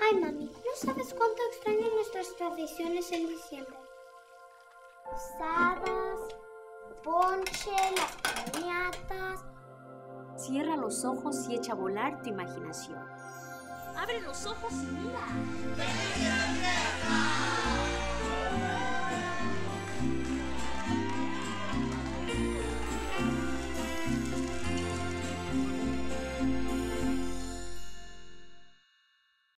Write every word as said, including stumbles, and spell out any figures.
Ay, mami, no sabes cuánto extraño nuestras tradiciones en diciembre. Posadas, ponche, las piñatas. Cierra los ojos y echa a volar tu imaginación. Abre los ojos y mira.